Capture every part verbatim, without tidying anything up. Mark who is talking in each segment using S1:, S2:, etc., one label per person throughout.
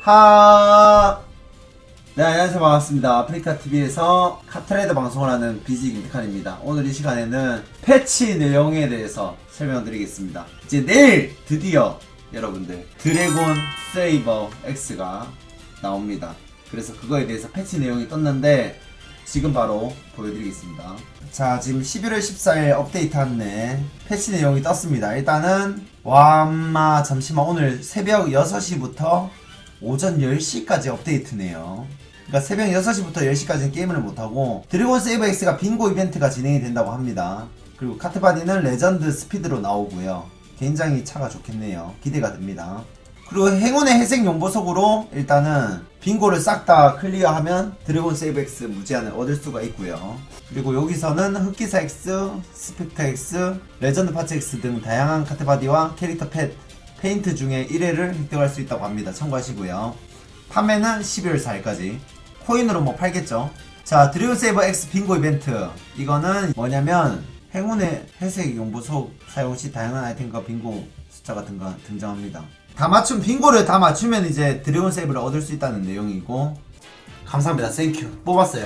S1: 하. 네, 안녕하세요. 반갑습니다. 아프리카티비에서 카트라이더 방송을 하는 비지 김태칸입니다. 오늘 이 시간에는 패치 내용에 대해서 설명을 드리겠습니다. 이제 내일 드디어 여러분들 드래곤 세이버 X가 나옵니다. 그래서 그거에 대해서 패치 내용이 떴는데 지금 바로 보여드리겠습니다. 자, 지금 십일월 십사일 업데이트 한네 패치 내용이 떴습니다. 일단은 와마 잠시만, 오늘 새벽 여섯시부터 오전 열시까지 업데이트네요. 그러니까 새벽 여섯시부터 열시까지는 게임을 못하고 드래곤 세이버 X가 빙고 이벤트가 진행이 된다고 합니다. 그리고 카트바디는 레전드 스피드로 나오고요. 굉장히 차가 좋겠네요. 기대가 됩니다. 그리고 행운의 회색 용보석으로 일단은 빙고를 싹 다 클리어하면 드래곤 세이버 X 무제한을 얻을 수가 있고요. 그리고 여기서는 흑기사 X, 스펙터 X, 레전드 파츠 X 등 다양한 카트바디와 캐릭터 펫, 페인트 중에 일 회를 획득할 수 있다고 합니다. 참고하시고요. 판매는 십이월 사일까지. 코인으로 뭐 팔겠죠. 자, 드래곤 세이버 X 빙고 이벤트. 이거는 뭐냐면 행운의 회색 용보석 사용 시 다양한 아이템과 빙고 숫자 같은 거 등장합니다. 다 맞춤, 빙고를 다 맞추면 이제 드래곤 세이브를 얻을 수 있다는 내용이고. 감사합니다. 땡큐. 뽑았어요.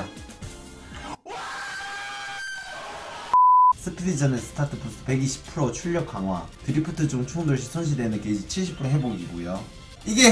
S1: 스피드전의 스타트 부스트 백이십 퍼센트 출력 강화, 드리프트 중 충돌 시 손실되는 게이지 칠십 퍼센트 회복이고요. 이게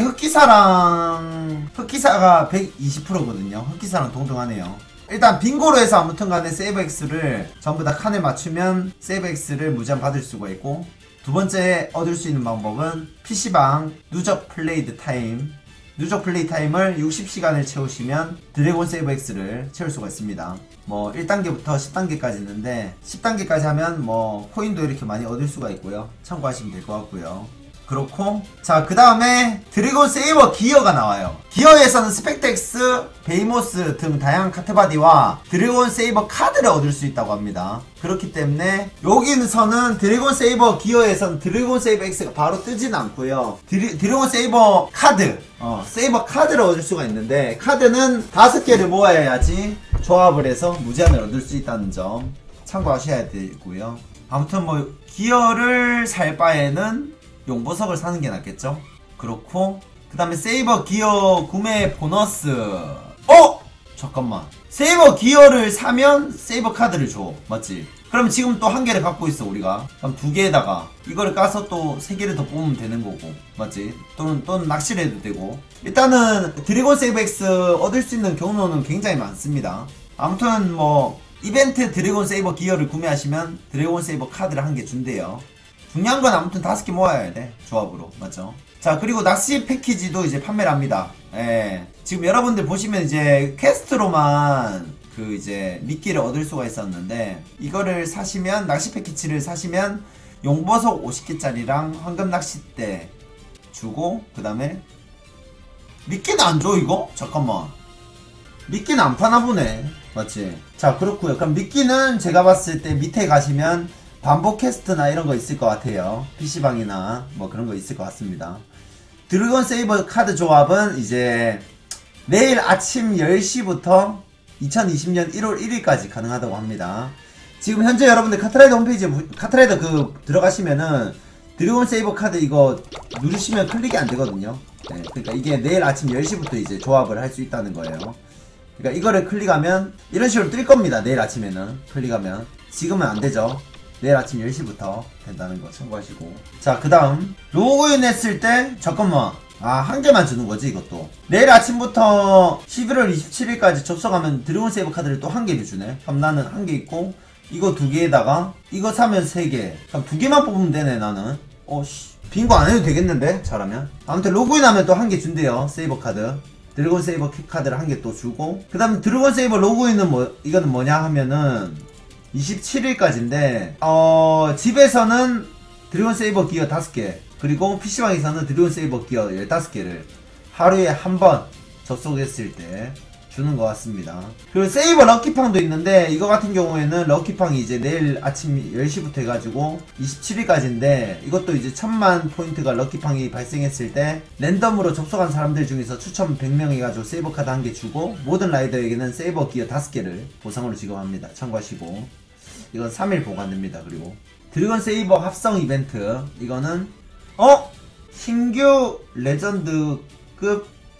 S1: 흑기사랑 흑기사가 백이십 퍼센트거든요 흑기사랑 동등하네요. 일단 빙고로 해서 아무튼 간에 세이버 X를 전부 다 칸에 맞추면 세이버 X를 무제한 받을 수가 있고, 두 번째 얻을 수 있는 방법은 피시방 누적 플레이드 타임, 누적 플레이 타임을 육십 시간을 채우시면 드래곤 세이버 X를 채울 수가 있습니다. 뭐 일 단계부터 십 단계까지 있는데 십 단계까지 하면 뭐 코인도 이렇게 많이 얻을 수가 있고요. 참고하시면 될 것 같고요. 그렇고, 자, 그 다음에 드래곤 세이버 기어가 나와요. 기어에서는 스펙터 X, 베이모스 등 다양한 카트바디와 드래곤 세이버 카드를 얻을 수 있다고 합니다. 그렇기 때문에 여기서는 드래곤 세이버 기어에서는 드래곤 세이버 X가 바로 뜨진 않고요. 드리, 드래곤 세이버 카드, 어, 세이버 카드를 얻을 수가 있는데, 카드는 다섯 개를 모아야지 조합을 해서 무제한을 얻을 수 있다는 점 참고하셔야 되고요. 아무튼 뭐 기어를 살 바에는 용보석을 사는 게 낫겠죠? 그렇고, 그 다음에 세이버 기어 구매 보너스. 어? 잠깐만. 세이버 기어를 사면 세이버 카드를 줘. 맞지? 그럼 지금 또 한 개를 갖고 있어, 우리가. 그럼 두 개에다가 이거를 까서 또 세 개를 더 뽑으면 되는 거고. 맞지? 또는, 또는 낚시를 해도 되고. 일단은 드래곤 세이버 X 얻을 수 있는 경로는 굉장히 많습니다. 아무튼 뭐 이벤트 드래곤 세이버 기어를 구매하시면 드래곤 세이버 카드를 한 개 준대요. 중요한 건 아무튼 다섯 개 모아야 돼. 조합으로. 맞죠? 자, 그리고 낚시 패키지도 이제 판매를 합니다. 예. 지금 여러분들 보시면 이제 퀘스트로만 그 이제 미끼를 얻을 수가 있었는데, 이거를 사시면, 낚시 패키지를 사시면 용보석 오십 개짜리랑 황금 낚싯대 주고, 그 다음에 미끼는 안 줘, 이거? 잠깐만. 미끼는 안 파나 보네. 맞지? 자, 그렇고요. 그럼 미끼는 제가 봤을 때 밑에 가시면 반복 퀘스트나 이런 거 있을 것 같아요. 피시방이나 뭐 그런 거 있을 것 같습니다. 드래곤 세이버 카드 조합은 이제 내일 아침 열시부터 이천이십년 일월 일일까지 가능하다고 합니다. 지금 현재 여러분들 카트라이더 홈페이지에 카트라이더 그 들어가시면은 드래곤 세이버 카드 이거 누르시면 클릭이 안 되거든요. 네, 그러니까 이게 내일 아침 열시부터 이제 조합을 할 수 있다는 거예요. 그러니까 이거를 클릭하면 이런 식으로 뜰 겁니다. 내일 아침에는 클릭하면. 지금은 안 되죠. 내일 아침 열시부터 된다는 거 참고하시고. 자, 그 다음 로그인 했을 때 잠깐만, 아, 한 개만 주는 거지 이것도. 내일 아침부터 십일월 이십칠일까지 접속하면 드래곤 세이버 카드를 또 한 개를 주네. 그럼 나는 한 개 있고, 이거 두 개에다가 이거 사면 세 개. 그럼 두 개만 뽑으면 되네 나는. 어씨, 빙고 안 해도 되겠는데 잘하면. 아무튼 로그인하면 또 한 개 준대요. 세이버 카드. 드래곤 세이버 카드를 한 개 또 주고, 그 다음 드래곤 세이버 로그인은 뭐, 이거는 뭐냐 하면은 이십칠일까지인데 어 집에서는 드래곤 세이버 기어 다섯 개, 그리고 피시방에서는 드래곤 세이버 기어 열다섯 개를 하루에 한 번 접속했을 때 주는 것 같습니다. 그리고 세이버 럭키팡도 있는데, 이거 같은 경우에는 럭키팡이 이제 내일 아침 열시부터 해가지고 이십칠일까지인데, 이것도 이제 천만 포인트가 럭키팡이 발생했을 때 랜덤으로 접속한 사람들 중에서 추첨 백 명 해가지고 세이버 카드 한 개 주고, 모든 라이더에게는 세이버 기어 다섯 개를 보상으로 지급합니다. 참고하시고. 이건 삼 일 보관됩니다. 그리고 드래곤 세이버 합성 이벤트, 이거는 어? 신규 레전드급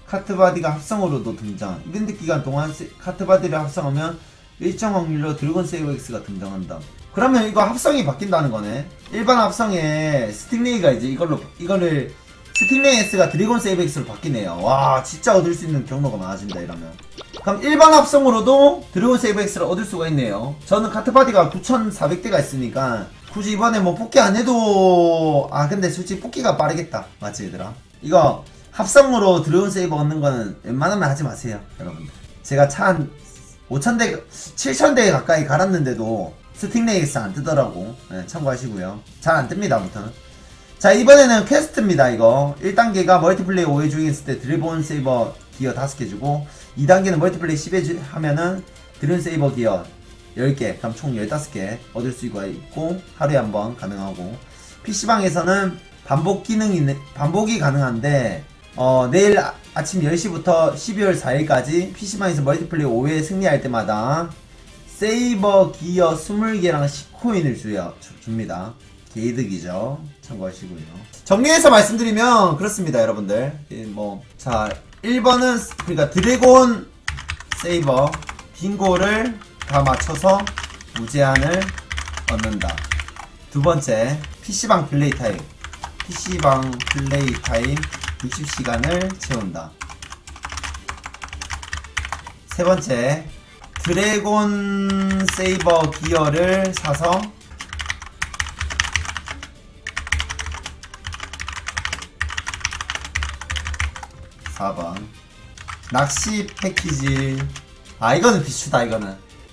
S1: 카트바디가 합성으로도 등장. 이벤트 기간 동안 세, 카트바디를 합성하면 일정 확률로 드래곤 세이버 X가 등장한다. 그러면 이거 합성이 바뀐다는 거네. 일반 합성에 스팅레이가 이제 이걸로 이거를 스팅레이 S가 드래곤 세이버 X로 바뀌네요. 와 진짜 얻을 수 있는 경로가 많아진다 이러면. 그럼 일반 합성으로도 드래곤 세이버 X를 얻을 수가 있네요. 저는 카트바디가 구천사백 대가 있으니까 굳이 이번에 뭐 뽑기 안 해도 아 근데 솔직히 뽑기가 빠르겠다. 맞지 얘들아? 이거 합성으로 드래곤 세이버 얻는 거는 웬만하면 하지 마세요 여러분들. 제가 차 한 오천 대 칠천 대 가까이 갈았는데도 스팅레이 X 안 뜨더라고. 네, 참고하시고요. 잘 안 뜹니다 아무튼. 자 이번에는 퀘스트입니다. 이거 일 단계가 멀티플레이 오 회 중에 있을 때 드래곤 세이버 기어 다섯 개 주고, 이 단계는 멀티플레이 십 회 주, 하면은 드래곤 세이버 기어 열 개, 그럼 총 열다섯 개 얻을 수가 있고 하루에 한 번 가능하고, 피씨방에서는 반복 기능이 반복이 가능한데 어 내일 아, 아침 열 시부터 십이월 사일까지 피씨방에서 멀티플레이 오 회 승리할 때마다 세이버 기어 이십 개랑 십 코인을 주요, 줍니다. 개이득이죠. 참고하시고요. 정리해서 말씀드리면 그렇습니다 여러분들. 뭐 자 일 번은 그러니까 드래곤 세이버 빙고를 다 맞춰서 무제한을 얻는다. 두 번째 피씨방 플레이 타임 피씨방 플레이 타임 육십 시간을 채운다. 세 번째 드래곤 세이버 기어를 사서 사 번 낚시 패키지. 아 이거는 비추다. 이거는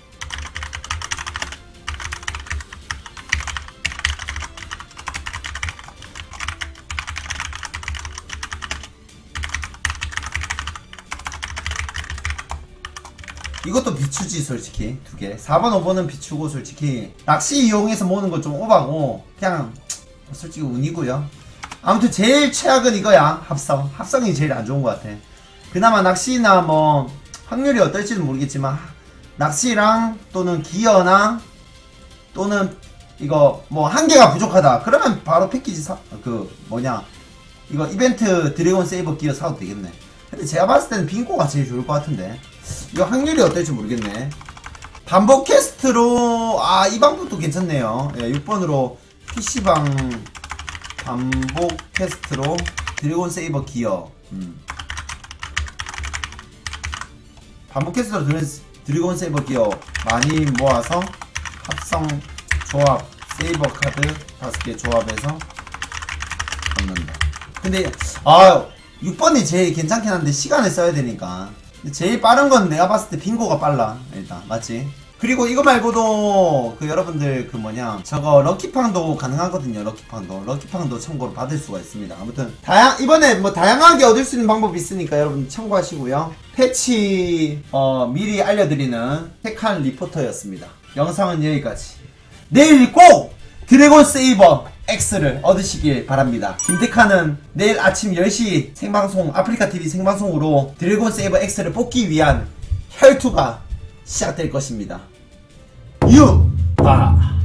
S1: 이것도 비추지 솔직히. 두개 사 번 오 번은 비추고, 솔직히 낚시 이용해서 모으는 건 좀 오바고 그냥 솔직히 운이고요. 아무튼 제일 최악은 이거야. 합성. 합성이 제일 안 좋은 것 같아. 그나마 낚시나 뭐 확률이 어떨지는 모르겠지만 낚시랑 또는 기어나 또는 이거 뭐 한 개가 부족하다 그러면 바로 패키지 사, 그 뭐냐 이거 이벤트 드래곤 세이버 기어 사도 되겠네. 근데 제가 봤을 때는 빙고가 제일 좋을 것 같은데 이거 확률이 어떨지 모르겠네. 반복 퀘스트로 아 이 방법도 괜찮네요. 예, 육 번으로 피씨방 반복 퀘스트로 드래곤 세이버 기어. 음. 반복 퀘스트로 드래곤 세이버 기어 많이 모아서 합성 조합 세이버 카드 다섯 개 조합해서 얻는다. 근데 아 육 번이 제일 괜찮긴 한데 시간을 써야 되니까. 제일 빠른 건 내가 봤을 때 빙고가 빨라 일단. 맞지? 그리고 이거 말고도 그 여러분들 그 뭐냐 저거 럭키팡도 가능하거든요. 럭키팡도 럭키팡도 참고로 받을 수가 있습니다. 아무튼 다양 이번에 뭐 다양하게 얻을 수 있는 방법이 있으니까 여러분 참고하시고요. 패치 어 미리 알려드리는 택한 리포터였습니다. 영상은 여기까지. 내일 꼭 드래곤 세이버 X를 얻으시길 바랍니다. 김태카는 내일 아침 열 시 생방송 아프리카티비 생방송으로 드래곤 세이버 X를 뽑기 위한 혈투가 시작될 것입니다. 유! 아!